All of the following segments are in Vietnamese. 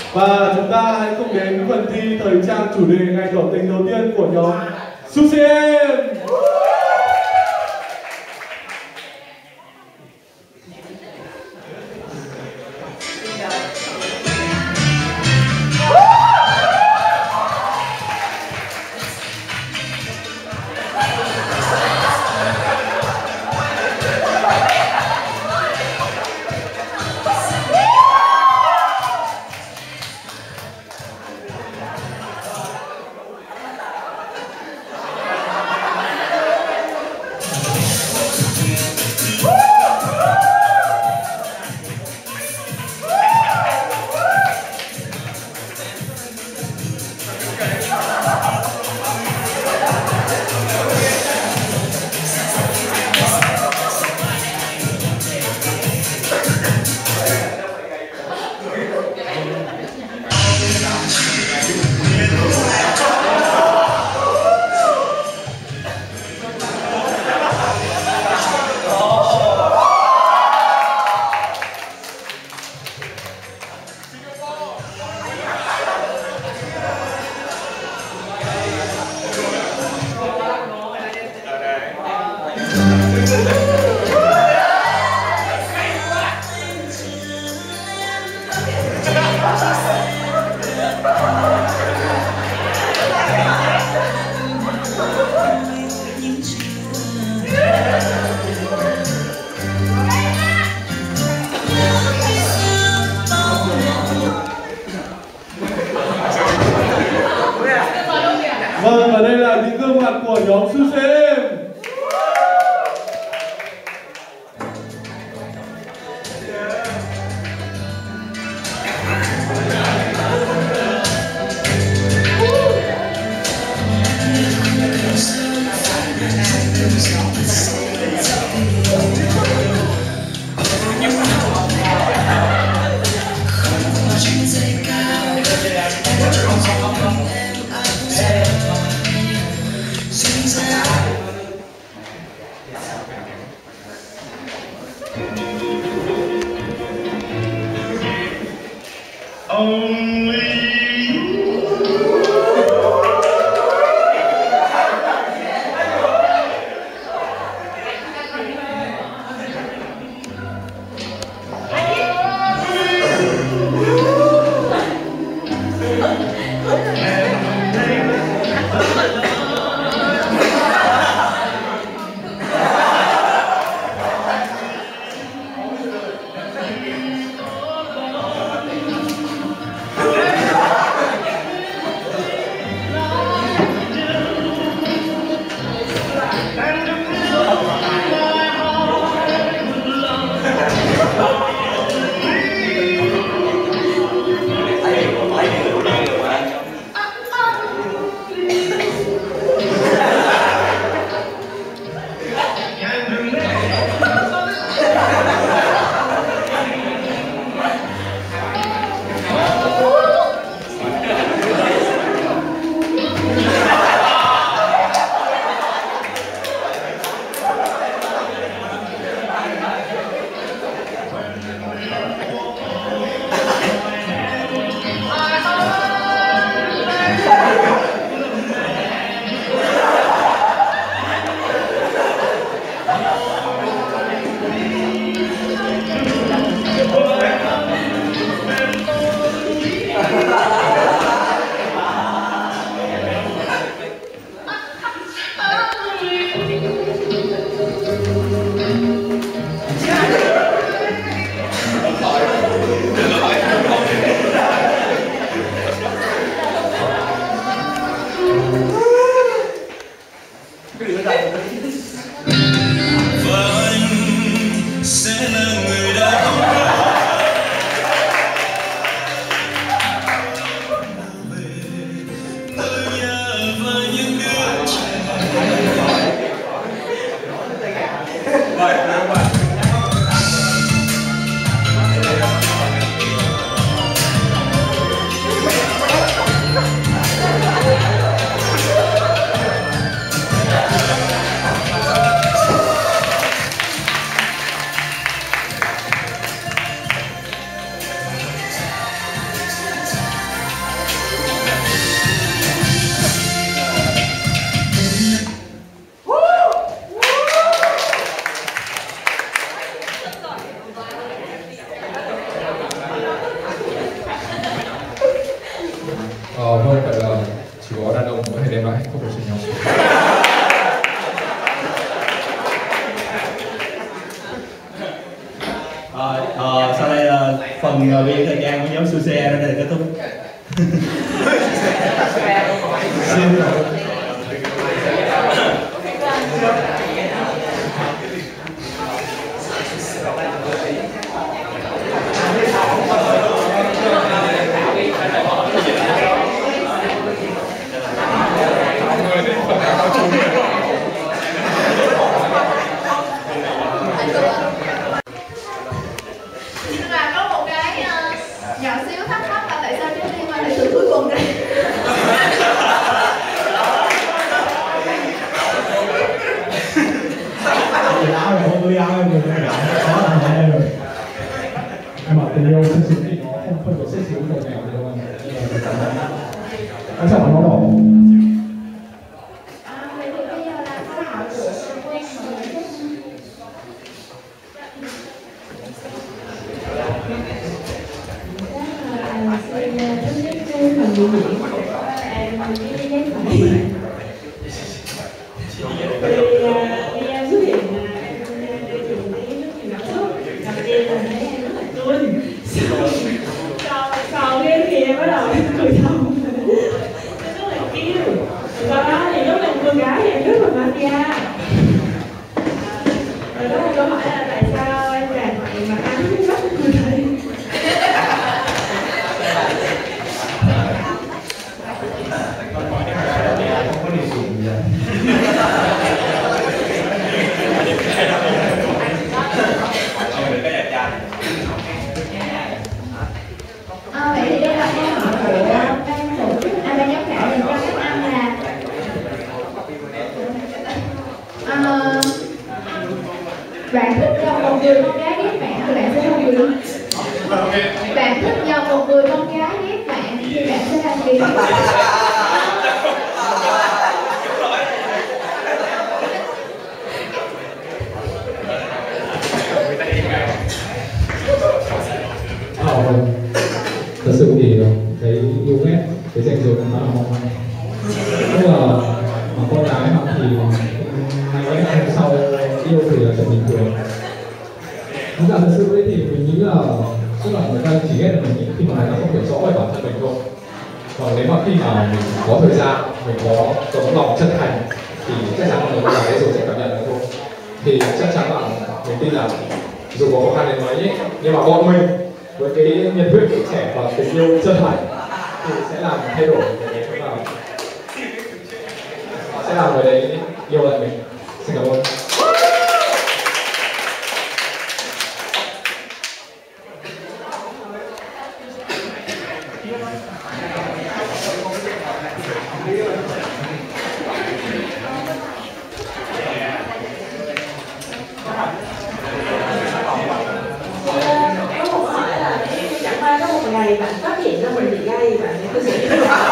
Và chúng ta hãy cùng đến phần thi thời trang chủ đề ngày tỏ tình đầu tiên của nhóm SuSe. Vâng, và đây là những gương mặt của nhóm SuSe. Rồi bây giờ thời gian của nhóm SuSe đến đây là kết thúc. Nhỏ xíu thắc mắc là tại sao trái tim lại từ cuối cùng đây? Áo này không, áo em người này có là hai em rồi. Em bảo tình yêu thực sự thì nó không có xét xíu đầu nghèo gì đâu anh. Quan trọng là nó đỏ. Vậy thì bây giờ là câu hỏi của em xuất hiện trường thấy rất nhiều cảm xúc. Đầu tiên là thấy em rất là tươi. Sau cái thì em bắt đầu cười thầm. Em rất là yêu. Sau đó thì lúc làm cô gái thì em rất là mafia. Rồi đó là câu hỏi là tại sao em làm vậy mà anh không bắt người thấy. vậy thì đây là câu hỏi của ban tổ chức, ban giám khảo dành cho các anh là bạn thích dòng một người con gái ghét bạn thì bạn sẽ làm gì? Bạn thích dòng một người con gái ghét bạn thì bạn sẽ làm gì? Thật sự thì cái yêu ghét, cái dành dụm nó là mong manh. Tức là mà con gái mà thì ngày ghét hôm sau yêu thì là chuyện bình thường. Nhưng mà thật sự ấy thì mình nghĩ là tức là người ta chỉ ghét mình khi mà người ta không hiểu rõ về bản thân mình thôi. Còn nếu mà khi mà mình có thời gian, mình có tấm lòng chân thành thì chắc chắn là người ta sẽ rồi sẽ cảm nhận được thôi. Thì chắc chắn là mình tin là dù có khó khăn đến mấy ấy, nhưng mà bọn mình với cái nhiệt huyết của trẻ và tình yêu chân thành thì sẽ làm thay đổi cái đấy và sẽ làm người đấy yêu lại mình. Xin cảm ơn. Ngày bạn phát hiện ra mình bị gay, bạn có sự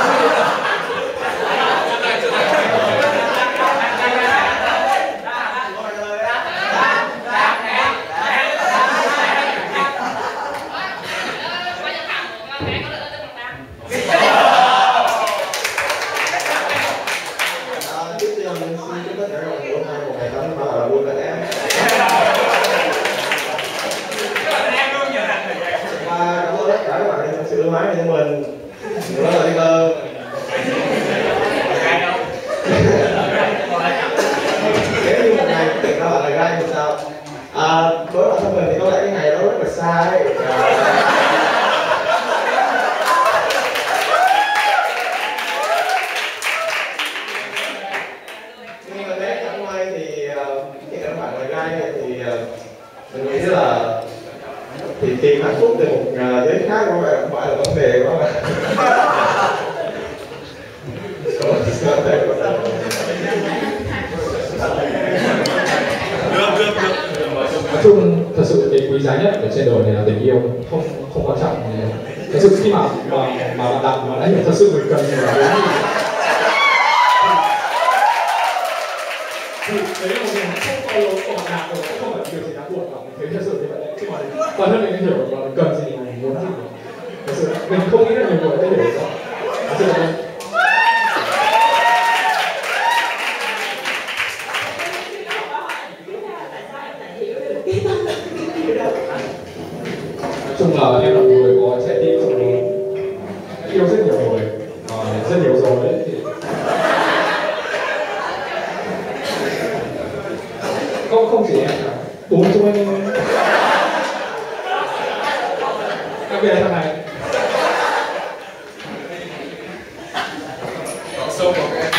sự máy cho mình đó là đi cơ nếu như một ngày tiền đó là gai thì sao đối với bản thân mình thì có lẽ cái ngày đó rất là xa ấy. Nhưng mà nếu chẳng may thì khi các bạn là gai thì mình nghĩ là thì tìm hạnh phúc từ một giới khác có vẻ không phải là vấn đề quá mà. Nói chung thật sự cái quý giá nhất ở trên đời này là tình yêu, không quan trọng. Thật sự khi mà bạn đặt mà đã hiểu thật sự mình cần gì là đấy là một điều không có lỗi của bạn đạt rồi, không phải điều gì đáng buồn mà mình thấy thật sự như vậy. Khi mà bản thân mình hiểu là mình cần gì, mình muốn gì, thật sự mình không nghĩ là nhiều người đã hiểu rõ. Thật sự là nói chung là em là một người có chị em cả 4 cho anh em. Đặc biệt là thằng này. Sâu vào cái.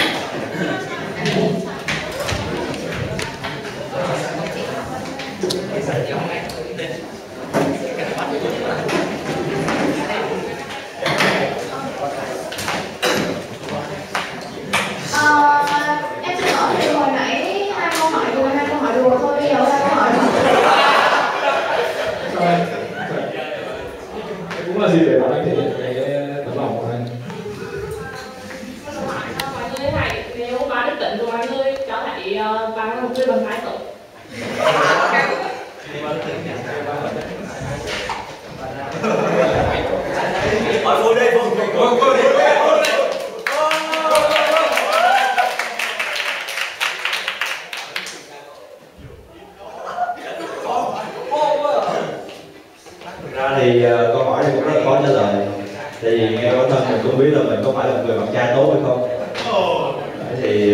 Em xin lỗi thì hồi nãy hai câu hỏi đùa thôi, bây giờ hai câu hỏi Cũng là gì để bạn anh thể hiện cái tấm lòng của anh. Mọi người hãy, nếu ba đức tính của mọi người cho thấy ba là một người bằng thái tốt. Mọi người đây, mọi người ra thì câu hỏi này cũng rất là khó trả lời. Thì ngay bản thân mình cũng biết là mình có phải là một người bạn trai tốt hay không. Thì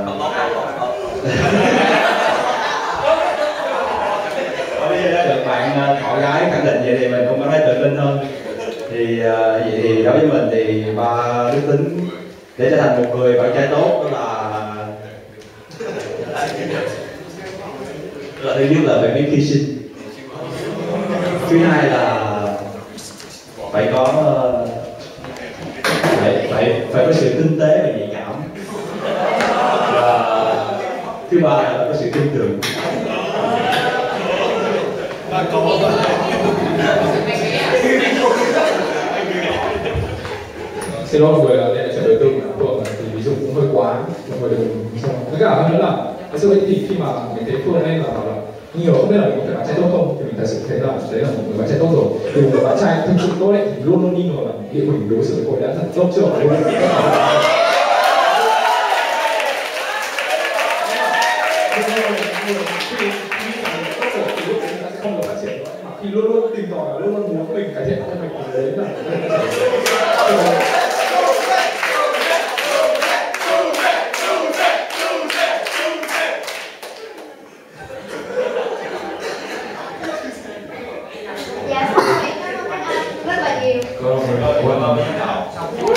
bây giờ đã được bạn họ gái khẳng định vậy thì mình cũng cảm thấy tự tin hơn. Thì vậy thì đối với mình thì ba đức tính để trở thành một người bạn trai tốt đó là thứ nhất là phải biết hy sinh. Thứ hai là phải có phải có sự tinh tế và nhạy cảm. Và thứ ba là có sự tin tưởng. Xin lỗi mọi người, đây là trận đối tư của Phương thì ví dụ cũng hơi quá, mọi người đừng xong. Với cả hơn nữa là cái sự ấy thì khi mà mình thấy Phương lên là bảo là nhiều không biết là mình có phải bạn trai tốt không, thì mình thật sự thấy là đấy là một người bạn trai tốt rồi. Vì một người bạn trai thực sự tốt ấy thì luôn luôn nghi ngờ là liệu mình đối xử với cô ấy đã thật tốt chưa, và luôn luôn không được phát triển nữa, mà khi luôn luôn tìm tòi và luôn luôn muốn mình cải thiện cho mình thì đấy là dạ, xong rồi, cảm ơn các anh rất là nhiều.